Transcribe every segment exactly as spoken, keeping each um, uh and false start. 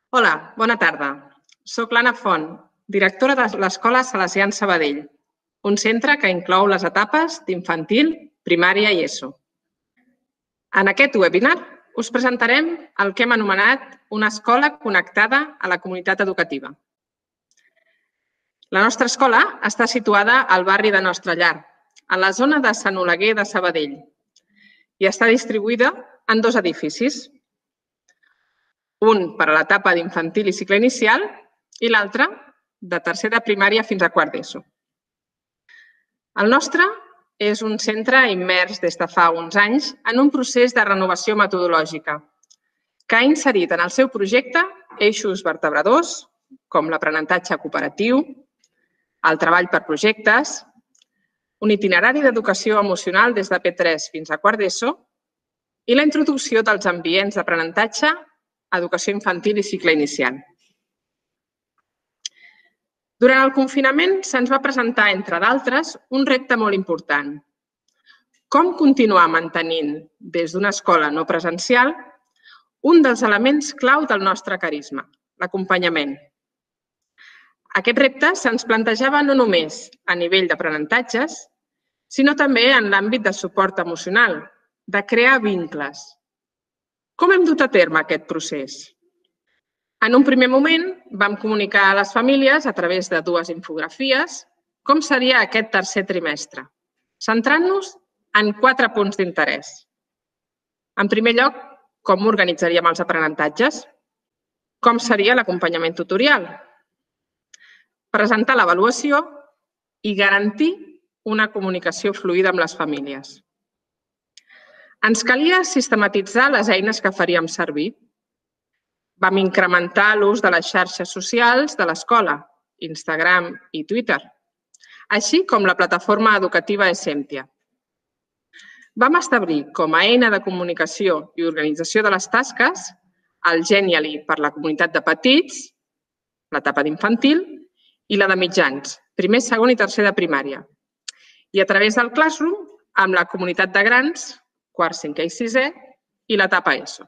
Hola, bona tarda. Soc l'Anna Font, directora de l'Escola Salesians Sabadell, un centre que inclou les etapes d'infantil, primària i ESO. En aquest webinar us presentarem el que hem anomenat una escola connectada a la comunitat educativa. La nostra escola està situada al barri de Nostra Llar, en la zona de Sant Oleguer de Sabadell, i està distribuïda en dos edificis, un per a l'etapa d'infantil i cicle inicial i l'altre de tercer de primària fins a quart d'ESO. El nostre és un centre immers des de fa uns anys en un procés de renovació metodològica que ha inserit en el seu projecte eixos vertebradors com l'aprenentatge cooperatiu, el treball per projectes, un itinerari d'educació emocional des de P tres fins a quart d'ESO i la introducció dels ambients d'aprenentatge, educació infantil i cicle inicial. Durant el confinament se'ns va presentar, entre d'altres, un repte molt important. Com continuar mantenint, des d'una escola no presencial, un dels elements clau del nostre carisma, l'acompanyament. Aquest repte se'ns plantejava no només a nivell d'aprenentatges, sinó també en l'àmbit de suport emocional, de crear vincles. Com hem dut a terme aquest procés? En un primer moment vam comunicar a les famílies a través de dues infografies com seria aquest tercer trimestre, centrant-nos en quatre punts d'interès. En primer lloc, com organitzaríem els aprenentatges? Com seria l'acompanyament tutorial? Presentar l'avaluació i garantir una comunicació fluida amb les famílies. Ens calia sistematitzar les eines que faríem servir. Vam incrementar l'ús de les xarxes socials de l'escola, Instagram i Twitter, així com la plataforma educativa Essentia. Vam establir com a eina de comunicació i organització de les tasques el Genially per la comunitat de petits, l'etapa d'infantil, i la de mitjans, primer, segon i tercer de primària. I a través del Classroom, amb la comunitat de grans, quart, cinquè i sisè, i l'etapa ESO.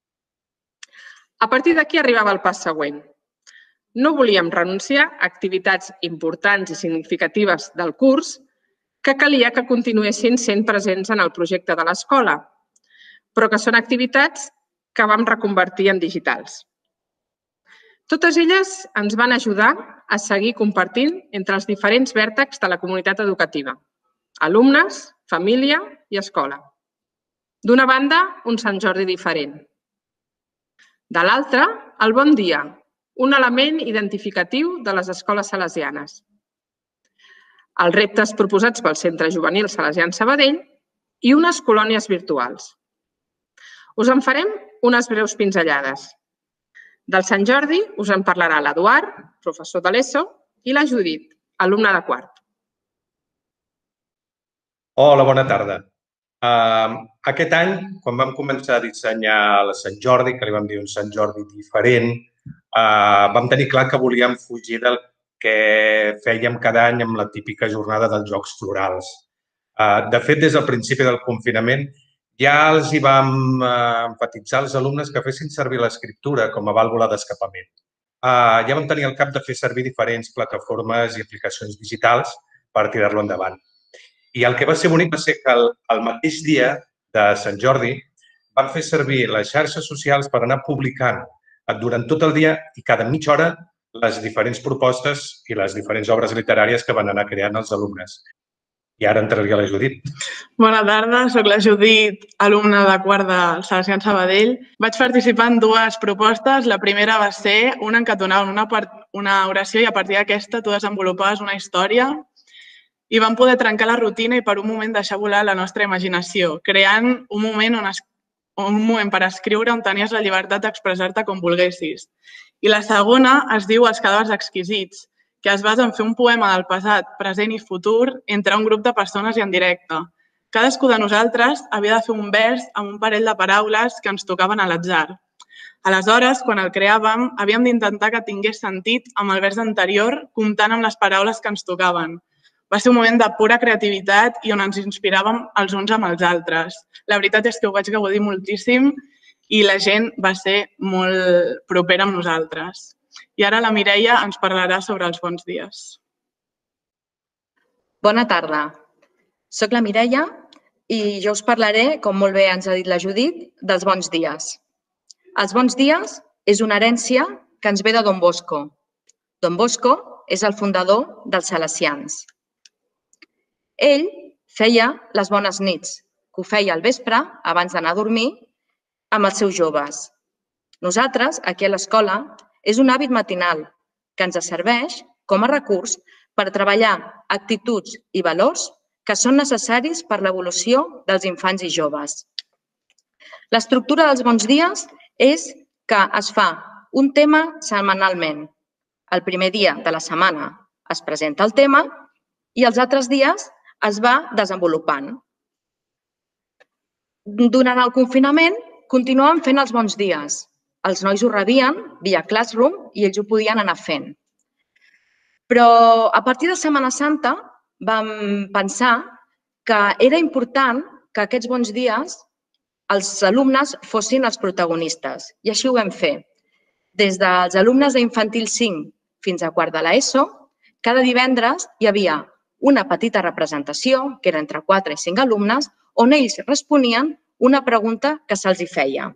A partir d'aquí arribava el pas següent. No volíem renunciar a activitats importants i significatives del curs que calia que continuessin sent presents en el projecte de l'escola, però que són activitats que vam reconvertir en digitals. Totes elles ens van ajudar a seguir compartint entre els diferents vèrtexs de la comunitat educativa, alumnes, família i escola. D'una banda, un Sant Jordi diferent. De l'altra, el Bon Dia, un element identificatiu de les escoles salesianes. Els reptes proposats pel Centre Juvenil Salesians Sabadell i unes colònies virtuals. Us en farem unes breus pinzellades. Del Sant Jordi us en parlarà l'Eduard, professor de l'ESO, i la Judit, alumna de quart. Hola, bona tarda. Aquest any, quan vam començar a dissenyar el Sant Jordi, que li vam dir un Sant Jordi diferent, vam tenir clar que volíem fugir del que fèiem cada any amb la típica jornada dels Jocs Florals. De fet, des del principi del confinament, ja els hi vam enfatitzar als alumnes que fessin servir l'escriptura com a vàlvula d'escapament. Ja vam tenir al cap de fer servir diferents plataformes i aplicacions digitals per tirar-lo endavant. I el que va ser bonic va ser que el mateix dia de Sant Jordi vam fer servir les xarxes socials per anar publicant durant tot el dia i cada mitja hora les diferents propostes i les diferents obres literàries que van anar creant els alumnes. I ara entraria la Judit. Bona tarda, soc la Judit, alumna de quart del Salesians Sabadell. Vaig participar en dues propostes. La primera va ser una en què et donaven una oració i a partir d'aquesta tu desenvolupaves una història i vam poder trencar la rutina i per un moment deixar volar la nostra imaginació, creant un moment, un moment per escriure on tenies la llibertat d'expressar-te com volguessis. I la segona es diu Els cadàvers exquisits, que es basa en fer un poema del passat, present i futur entre un grup de persones i en directe. Cadascú de nosaltres havia de fer un vers amb un parell de paraules que ens tocaven a l'atzar. Aleshores, quan el creàvem, havíem d'intentar que tingués sentit amb el vers anterior, comptant amb les paraules que ens tocaven. Va ser un moment de pura creativitat i on ens inspiràvem els uns amb els altres. La veritat és que ho vaig gaudir moltíssim i la gent va ser molt propera amb nosaltres. I ara la Mireia ens parlarà sobre els bons dies. Bona tarda. Soc la Mireia i jo us parlaré, com molt bé ens ha dit la Judit, dels bons dies. Els bons dies és una herència que ens ve de Don Bosco. Don Bosco és el fundador dels salesians. Ell feia les bones nits, que ho feia al vespre, abans d'anar a dormir, amb els seus joves. Nosaltres, aquí a l'escola, és un hàbit matinal que ens serveix com a recurs per treballar actituds i valors que són necessaris per l'evolució dels infants i joves. L'estructura dels bons dies és que es fa un tema setmanalment. El primer dia de la setmana es presenta el tema i els altres dies es va desenvolupant. Durant el confinament continuàvem fent els bons dies. Els nois ho rebien via Classroom i ells ho podien anar fent. Però a partir de Setmana Santa vam pensar que era important que aquests bons dies els alumnes fossin els protagonistes i així ho vam fer. Des dels alumnes d'infantil cinc fins a quart de l'ESO, cada divendres hi havia una petita representació, que era entre quatre i cinc alumnes, on ells responien una pregunta que se'ls feia.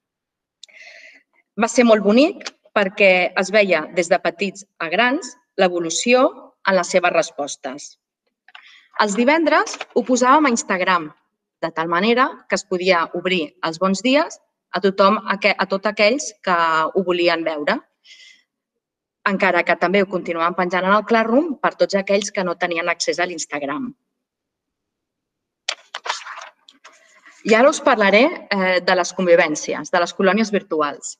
Va ser molt bonic perquè es veia des de petits a grans l'evolució en les seves respostes. Els divendres ho posàvem a Instagram, de tal manera que es podia obrir els bons dies a tothom, a tots aquells que ho volien veure. Encara que també ho continuàvem penjant en el Classroom per tots aquells que no tenien accés a l'Instagram. I ara us parlaré de les convivències, de les colònies virtuals.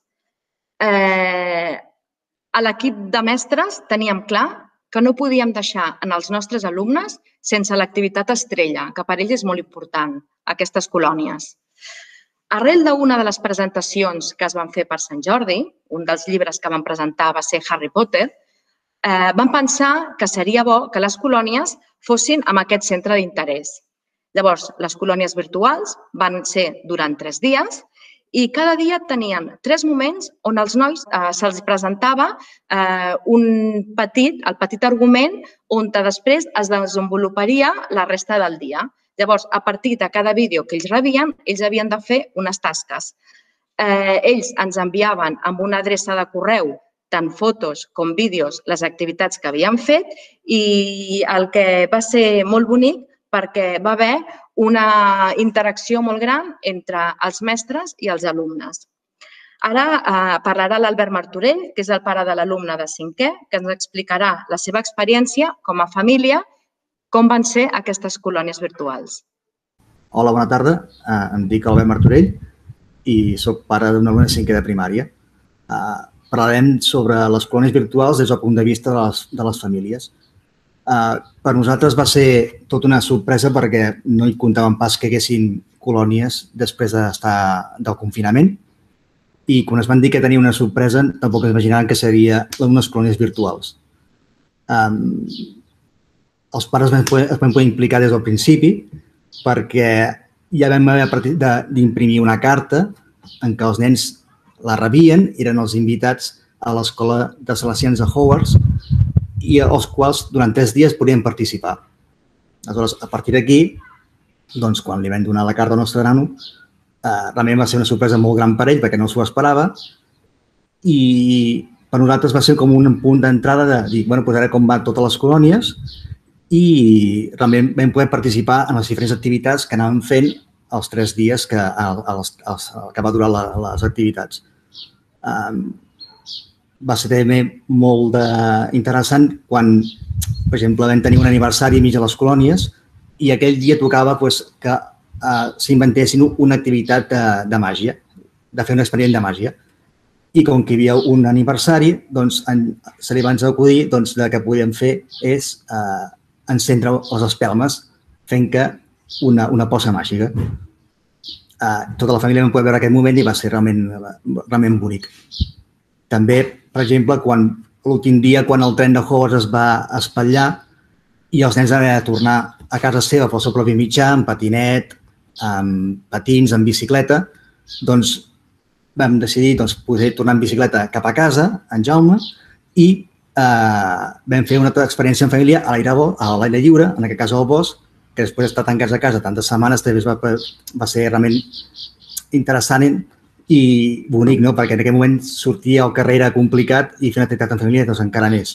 A l'equip de mestres teníem clar que no podíem deixar en els nostres alumnes sense l'activitat estrella, que per ells és molt important, aquestes colònies. Arrel d'una de les presentacions que es van fer per Sant Jordi, un dels llibres que van presentar va ser Harry Potter, vam pensar que seria bo que les colònies fossin amb aquest centre d'interès. Llavors, les colònies virtuals van ser durant tres dies i cada dia tenien tres moments on als nois se'ls presentava un petit, el petit argument on després es desenvoluparia la resta del dia. Llavors, a partir de cada vídeo que ells rebien, ells havien de fer unes tasques. Ells ens enviaven amb una adreça de correu tant fotos com vídeos les activitats que havien fet i el que va ser molt bonic perquè va haver una interacció molt gran entre els mestres i els alumnes. Ara parlarà l'Albert Martorell, que és el pare de l'alumne de cinquè, que ens explicarà la seva experiència com a família, com van ser aquestes colònies virtuals. Hola, bona tarda. Em dic Albert Martorell i soc pare d'un alumne de cinquè de primària. Parlarem sobre les colònies virtuals des del punt de vista de les famílies. Per nosaltres va ser tota una sorpresa perquè no hi comptàvem pas que hi haguessin colònies després d'estar del confinament i quan es van dir que tenia una sorpresa tampoc es imaginaven que seria unes colònies virtuals. Els pares es van poder implicar des del principi perquè ja vam haver d'imprimir una carta en què els nens la rebien, eren els invitats a l'escola de salesians de Hogwarts i els quals durant tres dies podien participar. Aleshores, a partir d'aquí, quan li vam donar la carta al nostre nano, realment va ser una sorpresa molt gran per ell perquè no s'ho esperava i per nosaltres va ser com un punt d'entrada de dir, bueno, doncs ara com van totes les colònies i realment vam poder participar en les diferents activitats que anàvem fent els tres dies que va durar les activitats. Va ser també molt interessant quan, per exemple, vam tenir un aniversari mig de les colònies i aquell dia tocava que s'inventessin una activitat de màgia, de fer un experiment de màgia. I com que hi havia un aniversari, se li va acudir que el que podíem fer és encendre les espelmes fent una poça màgica. Tota la família vam poder veure aquest moment i va ser realment bonic. També, per exemple, l'últim dia, quan el tren de Hogwarts es va espatllar i els nens van haver de tornar a casa seva pel seu propi mitjà, amb patinet, amb patins, amb bicicleta, doncs vam decidir doncs, poder tornar en bicicleta cap a casa, en Jaume, i eh, vam fer una experiència en família a l'aire lliure, en aquest cas al bosc, que després d'estar tancats a casa tantes setmanes també va, va ser realment interessant i bonic, no? Perquè en aquell moment sortia al carrer era complicat i fer una activitat en família doncs, encara més.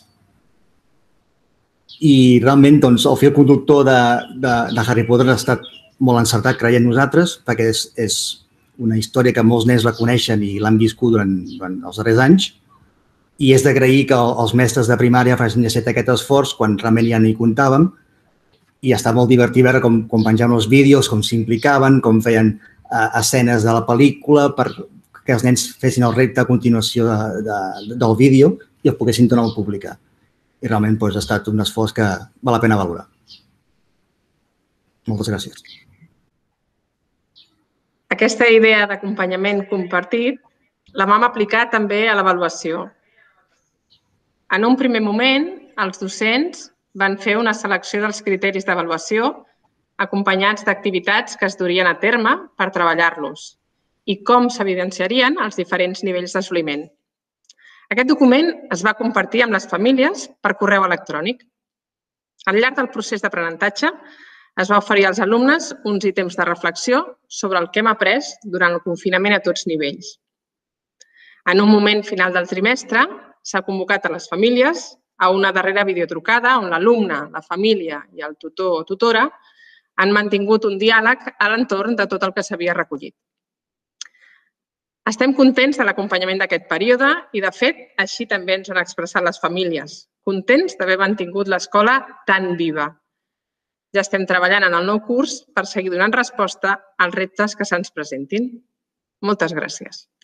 I realment doncs, el fil conductor de, de, de Harry Potter ha estat molt encertat, creiem nosaltres, perquè és, és una història que molts nens la coneixen i l'han viscut durant, durant els darrers anys i és d'agrair que els mestres de primària facin aquest esforç quan realment ja n'hi comptàvem i està molt divertit veure com, com penjaven els vídeos, com s'implicaven, com feien uh, escenes de la pel·lícula per que els nens fessin el repte a continuació de, de, del vídeo i el poguessin tornar a publicar. I realment doncs, ha estat un esforç que val la pena valorar. Moltes gràcies. Aquesta idea d'acompanyament compartit la vam aplicar també a l'avaluació. En un primer moment, els docents van fer una selecció dels criteris d'avaluació acompanyats d'activitats que es durien a terme per treballar-los i com s'evidenciarien els diferents nivells d'assoliment. Aquest document es va compartir amb les famílies per correu electrònic. Al llarg del procés d'aprenentatge es va oferir als alumnes uns ítems de reflexió sobre el que hem après durant el confinament a tots nivells. En un moment final del trimestre s'ha convocat a les famílies a una darrera videotrucada on l'alumne, la família i el tutor o tutora han mantingut un diàleg a l'entorn de tot el que s'havia recollit. Estem contents de l'acompanyament d'aquest període i, de fet, així també ens han expressat les famílies, contents d'haver mantingut l'escola tan viva. Ja estem treballant en el nou curs per seguir donant resposta als reptes que se'ns presentin. Moltes gràcies.